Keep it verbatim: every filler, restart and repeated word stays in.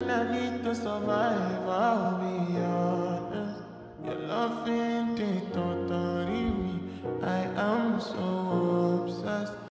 everything I need to survive, I'll be honest. Your loving, they totally me. I am so